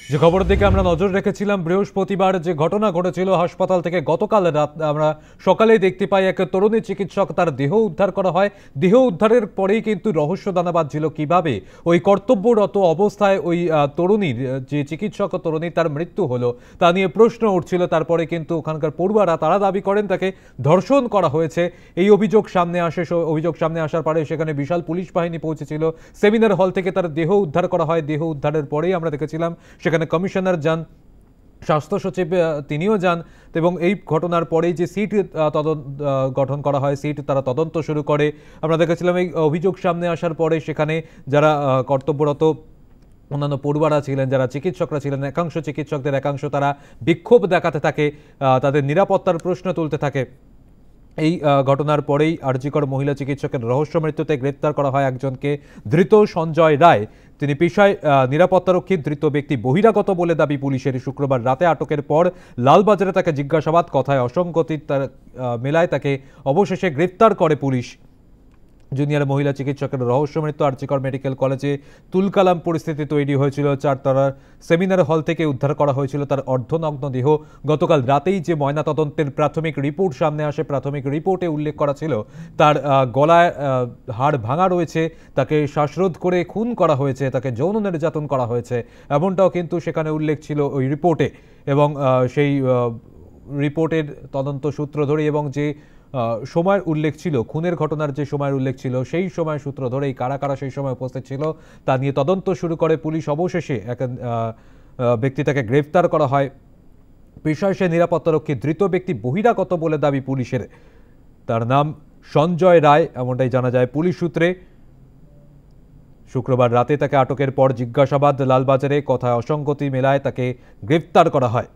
যে খবরের দিকে আমরা নজর রেখেছিলাম, বৃহস্পতিবার যে ঘটনা ঘটেছিল হাসপাতাল থেকে গতকাল রাত আমরা সকালেই দেখতে পাই এক তরুণী চিকিৎসক তার দেহ উদ্ধার করা হয়। দেহ উদ্ধারের পরেই কিন্তু রহস্য দানা বাঁধছিল কিভাবে ওই কর্তব্যরত অবস্থায় ওই তরুণীর যে চিকিৎসক তরুণী তার মৃত্যু হলো তা নিয়ে প্রশ্ন উঠছিল। তারপরে কিন্তু ওখানকার পড়ুয়ারা তারা দাবি করেন তাকে ধর্ষণ করা হয়েছে। এই অভিযোগ সামনে আসে। অভিযোগ সামনে আসার পরে সেখানে বিশাল পুলিশ বাহিনী পৌঁছেছিল। সেমিনার হল থেকে তার দেহ উদ্ধার করা হয়। দেহ উদ্ধারের পরেই আমরা দেখেছিলাম সেখানে কমিশনার যান, স্বাস্থ্য সচিব তিনিও যান এবং এই ঘটনার পরেই যে সিট গঠন করা হয়, সিট তারা তদন্ত শুরু করে। আমরা দেখেছিলাম এই অভিযোগ সামনে আসার পরে সেখানে যারা কর্তব্যরত অন্যান্য পড়ুয়ারা ছিলেন, যারা চিকিৎসকরা ছিলেন, একাংশ চিকিৎসকদের একাংশ তারা বিক্ষোভ দেখাতে থাকে, তাদের নিরাপত্তার প্রশ্ন তুলতে থাকে। এই ঘটনার পরেই আরজিকর মহিলা চিকিৎসকের রহস্য মৃত্যুতে গ্রেপ্তার করা হয় একজনকে। ধৃত সঞ্জয় রায়, তিনি পেশায় নিরাপত্তারক্ষী। ধৃত ব্যক্তি বহিরাগত বলে দাবি পুলিশের। শুক্রবার রাতে আটকের পর লালবাজারে তাকে জিজ্ঞাসাবাদ, কথায় অসঙ্গতি তার মেলায় তাকে অবশেষে গ্রেপ্তার করে পুলিশ। জুনিয়র মহিলা চিকিৎসকের রহস্য মৃত্যু। আরজিকর মেডিকেল কলেজে তুলকালাম পরিস্থিতি তৈরি হয়েছিল। চারতলার সেমিনার হল থেকে উদ্ধার করা হয়েছিল তার অর্ধনগ্ন দেহ। গতকাল রাতেই যে ময়নাতদন্তের প্রাথমিক রিপোর্ট সামনে আসে, প্রাথমিক রিপোর্টে উল্লেখ করা ছিল তার গলায় হাড় ভাঙা রয়েছে, তাকে শ্বাসরোধ করে খুন করা হয়েছে, তাকে যৌন নির্যাতন করা হয়েছে, এমনটাও কিন্তু সেখানে উল্লেখ ছিল ওই রিপোর্টে। এবং সেই রিপোর্টের তদন্ত সূত্র ধরে এবং যে সময়ের উল্লেখ ছিল, খুনের ঘটনার যে সময়ের উল্লেখ ছিল, সেই সময় সূত্র ধরেই কারা কারা সেই সময় উপস্থিত ছিল তা নিয়ে তদন্ত শুরু করে পুলিশ। অবশেষে এক ব্যক্তি তাকে গ্রেফতার করা হয়। পেশায় সে নিরাপত্তারক্ষী। ধৃত ব্যক্তি বহিরাগত বলে দাবি পুলিশের। তার নাম সঞ্জয় রায়, এমনটাই জানা যায় পুলিশ সূত্রে। শুক্রবার রাতে তাকে আটকের পর জিজ্ঞাসাবাদ লালবাজারে, কথায় অসঙ্গতি মেলায় তাকে গ্রেফতার করা হয়।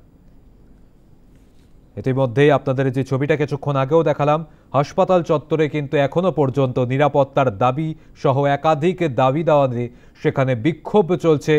ইতিমধ্যেই আপনাদের যে ছবিটা কিছুক্ষণ আগেও দেখালাম, হাসপাতাল চত্বরে কিন্তু এখনো পর্যন্ত নিরাপত্তার দাবি সহ একাধিক দাবি দেওয়া নিয়ে সেখানে বিক্ষোভ চলছে।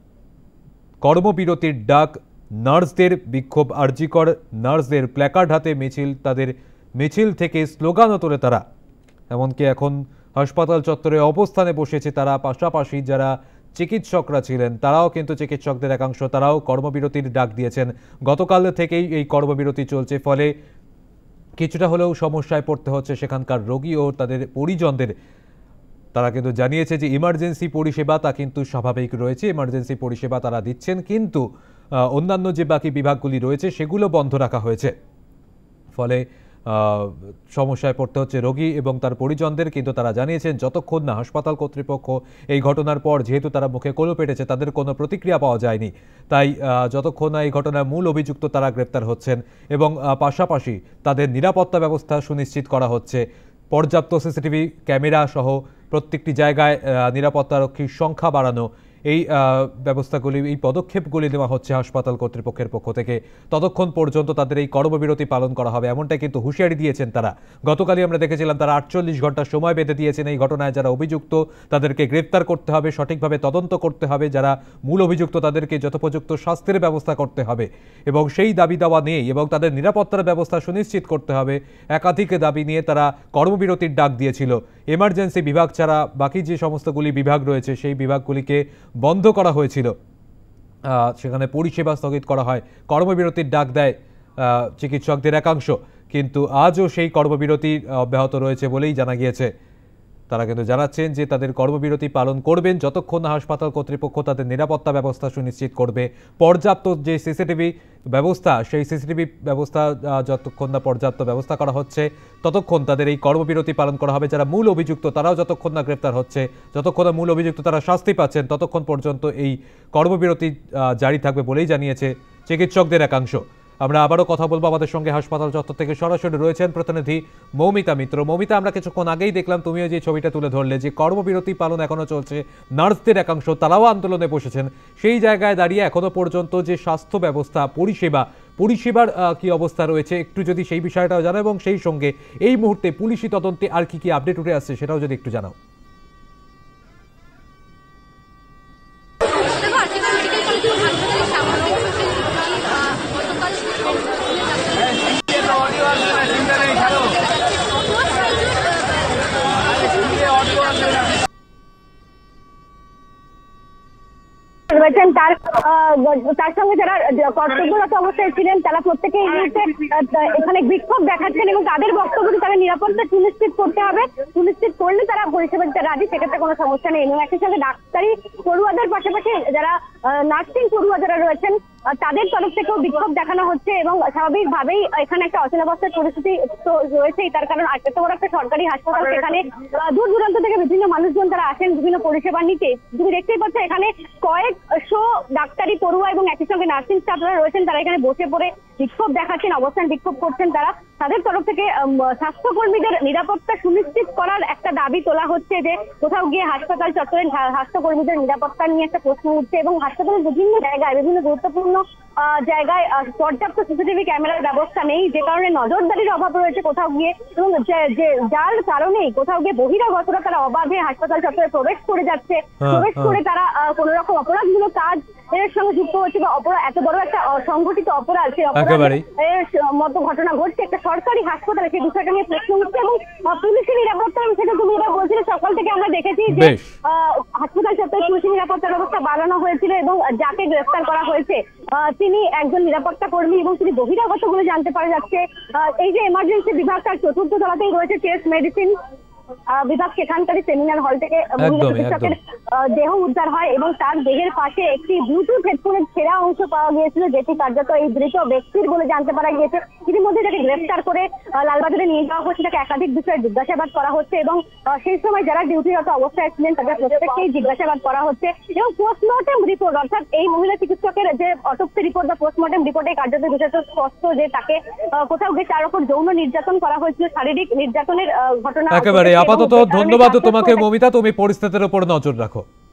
কর্মবিরতির ডাক, নার্সদের বিক্ষোভ। আরজিকর নার্সদের প্ল্যাকার্ড হাতে মিছিল, তাদের মিছিল থেকে স্লোগানও তোলে তারা। এমনকি এখন হাসপাতাল চত্বরে অবস্থানে বসেছে তারা। পাশাপাশি যারা চিকিৎসকরা ছিলেন তারাও কিন্তু, চিকিৎসকদের একাংশ তারাও কর্মবিরতির ডাক দিয়েছেন। গতকাল থেকেই এই কর্মবিরতি চলছে, ফলে কিছুটা হলেও সমস্যায় পড়তে হচ্ছে সেখানকার রোগী ও তাদের পরিজনদের। তারা কিন্তু জানিয়েছে যে ইমার্জেন্সি পরিষেবা তা কিন্তু স্বাভাবিক রয়েছে, ইমার্জেন্সি পরিষেবা তারা দিচ্ছেন, কিন্তু অন্যান্য যে বাকি বিভাগগুলি রয়েছে সেগুলো বন্ধ রাখা হয়েছে। ফলে সমস্যায় পড়তে হচ্ছে রোগী এবং তার পরিজনদের। কিন্তু তারা জানিয়েছেন যতক্ষণ না হাসপাতাল কর্তৃপক্ষ এই ঘটনার পর, যেহেতু তারা মুখে কলু পেটেছে, তাদের কোনো প্রতিক্রিয়া পাওয়া যায়নি, তাই যতক্ষণ না এই ঘটনার মূল অভিযুক্ত তারা গ্রেপ্তার হচ্ছেন এবং পাশাপাশি তাদের নিরাপত্তা ব্যবস্থা সুনিশ্চিত করা হচ্ছে। পর্যাপ্ত সিসিটিভি ক্যামেরা সহ প্রত্যেকটি জায়গায় নিরাপত্তারক্ষীর সংখ্যা বাড়ানো, এই ব্যবস্থাগুলি, এই পদক্ষেপগুলি নেওয়া হচ্ছে হাসপাতাল কর্তৃপক্ষের পক্ষ থেকে। ততক্ষণ পর্যন্ত তাদের এই কর্মবিরতি পালন করা হবে, এমনটাই কিন্তু হুঁশিয়ারি দিয়েছেন তারা। গতকালই আমরা দেখেছিলাম তারা 48 ঘন্টা সময় বেঁধে দিয়েছেন। এই ঘটনায় যারা অভিযুক্ত তাদেরকে গ্রেপ্তার করতে হবে, সঠিকভাবে তদন্ত করতে হবে, যারা মূল অভিযুক্ত তাদেরকে যথোপযুক্ত শাস্তির ব্যবস্থা করতে হবে এবং সেই দাবি দাওয়া নিয়ে এবং তাদের নিরাপত্তার ব্যবস্থা সুনিশ্চিত করতে হবে, একাধিক দাবি নিয়ে তারা কর্মবিরতির ডাক দিয়েছিল। এমার্জেন্সি বিভাগ ছাড়া বাকি যে সমস্তগুলি বিভাগ রয়েছে সেই বিভাগগুলিকে বন্ধ করা হয়েছিল, সেখানে পরিষেবা স্থগিত করা হয়, কর্মবিরতির ডাক দেয় চিকিৎসকদের একাংশ। কিন্তু আজও সেই কর্মবিরতি অব্যাহত রয়েছে বলেই জানা গিয়েছে। তারা কিন্তু জানাচ্ছেন যে তাদের কর্মবিরতি পালন করবেন যতক্ষণ না হাসপাতাল কর্তৃপক্ষ তাদের নিরাপত্তা ব্যবস্থা সুনিশ্চিত করবে। পর্যাপ্ত যে সিসিটিভি ব্যবস্থা, সেই সিসিটিভি ব্যবস্থা যতক্ষণ না পর্যাপ্ত ব্যবস্থা করা হচ্ছে ততক্ষণ তাদের এই কর্মবিরতি পালন করা হবে। যারা মূল অভিযুক্ত তারাও যতক্ষণ না গ্রেপ্তার হচ্ছে, যতক্ষণ না মূল অভিযুক্ত তারা শাস্তি পাচ্ছেন, ততক্ষণ পর্যন্ত এই কর্মবিরতি জারি থাকবে বলেই জানিয়েছে চিকিৎসকদের একাংশ। আমরা আবারও কথা বলবো, আমাদের সঙ্গে হাসপাতাল চত্বর থেকে সরাসরি রয়েছেন প্রতিনিধি মৌমিতা মিত্র। মৌমিতা, আমরা কিছুক্ষণ আগেই দেখলাম, তুমিও যে ছবিটা তুলে ধরলে, যে কর্মবিরতি পালন এখনো চলছে, নার্সদের একাংশ তারাও আন্দোলনে বসেছেন। সেই জায়গায় দাঁড়িয়ে এখনো পর্যন্ত যে স্বাস্থ্য ব্যবস্থা, পরিষেবার কি অবস্থা রয়েছে, একটু যদি সেই বিষয়টাও জানাও এবং সেই সঙ্গে এই মুহূর্তে পুলিশি তদন্তে আর কি কি আপডেট উঠে আসছে সেটাও যদি একটু জানাও। রয়েছেন তার সঙ্গে যারা কর্তব্যরত অবস্থায় ছিলেন তারা প্রত্যেকে এই মুহূর্তে এখানে বিক্ষোভ দেখাচ্ছেন এবং তাদের বক্তব্য তাদের নিরাপত্তা সুনিশ্চিত করতে হবে। সুনিশ্চিত করলে তারা পরিষেবা দিতে রাজি, সেক্ষেত্রে কোনো সমস্যা নেই। এবং একই সঙ্গে ডাক্তারি পড়ুয়াদের পাশাপাশি যারা নার্সিং পড়ুয়া যারা রয়েছেন তাদের তরফ থেকেও বিক্ষোভ দেখানো হচ্ছে এবং স্বাভাবিকভাবেই এখানে একটা অচলাবস্থার পরিস্থিতি তো রয়েছেই। তার কারণ এত বড় একটা সরকারি হাসপাতাল, সেখানে দূর দূরান্ত থেকে বিভিন্ন মানুষজন তারা আসেন বিভিন্ন পরিষেবা নিতে। তুমি দেখতেই পাচ্ছ এখানে কয়েকশো ডাক্তারি পড়ুয়া এবং একই সঙ্গে নার্সিং স্টাফরা রয়েছেন, তারা এখানে বসে পড়ে বিক্ষোভ দেখাচ্ছেন, অবস্থান বিক্ষোভ করছেন। তাদের তরফ থেকে স্বাস্থ্যকর্মীদের নিরাপত্তা সুনিশ্চিত করার একটা দাবি তোলা হচ্ছে, যে কোথাও গিয়ে হাসপাতাল চত্বরে স্বাস্থ্যকর্মীদের নিরাপত্তা নিয়ে একটা প্রশ্ন উঠছে এবং হাসপাতালের বিভিন্ন জায়গায় বিভিন্ন গুরুত্বপূর্ণ জায়গায় পর্যাপ্ত সিসিটিভি ক্যামেরার ব্যবস্থা নেই, যে কারণে নজরদারির অভাব রয়েছে কোথাও গিয়ে, এবং যার কারণেই কোথাও গিয়ে বহিরাগতরা তারা অবাধে হাসপাতাল চত্বরে প্রবেশ করে যাচ্ছে। প্রবেশ করে তারা কোন রকম অপরাধমূলক কাজ এর সঙ্গে যুক্ত হচ্ছে বা অপরাধ, এত বড় একটা সংগঠিত অপরাধ, সেই অপরাধের মতো ঘটনা ঘটছে একটা সরকারি হাসপাতালে, সেই বিষয়টা নিয়ে প্রশ্ন উঠছে। এবং পুলিশের নিরাপত্তা সেটা তুমি এটা বলছিলে, সকাল থেকে আমরা দেখেছি যে হাসপাতাল চত্বরে পুলিশের নিরাপত্তা ব্যবস্থা বাড়ানো হয়েছিল এবং যাকে গ্রেফতার করা হয়েছে তিনি একজন নিরাপত্তা কর্মী এবং তিনি বহিরাগত বলে জানতে পারা যাচ্ছে। এই যে এমার্জেন্সি বিভাগ তার চতুর্থ তলাতেই রয়েছে চেস্ট মেডিসিন বিভাগ, সেখানকারই সেমিনার হল থেকে মহিলা চিকিৎসকের দেহ উদ্ধার হয় এবং তার দেহের পাশে একটি ব্লুটুথ হেডফোনের ছেঁড়া অংশ পাওয়া গিয়েছিল, যেটি কার্যত এই ধৃত ব্যক্তির বলে জানতে পারা গিয়েছে। ইতিমধ্যে তাকে গ্রেফতার করে লালবাজারে নিয়ে যাওয়া হচ্ছে, তাকে একাধিক বিষয়ে জিজ্ঞাসাবাদ করা হচ্ছে এবং সেই সময় যারা ডিউটিরত অবস্থায় ছিলেন তাদের প্রত্যেককেই জিজ্ঞাসাবাদ করা হচ্ছে। এবং পোস্টমর্টেম রিপোর্ট, অর্থাৎ এই মহিলা চিকিৎসকের যে অটোপসি রিপোর্ট বা পোস্টমর্টেম রিপোর্টে কার্যত বিষয়টা স্পষ্ট যে তাকে কোথাও গিয়ে তার উপর যৌন নির্যাতন করা হয়েছিল, শারীরিক নির্যাতনের ঘটনা। একেবারে আপাতত ধন্যবাদ তোমাকে মমিতা, তুমি পরিস্থিতির উপর নজর রাখো।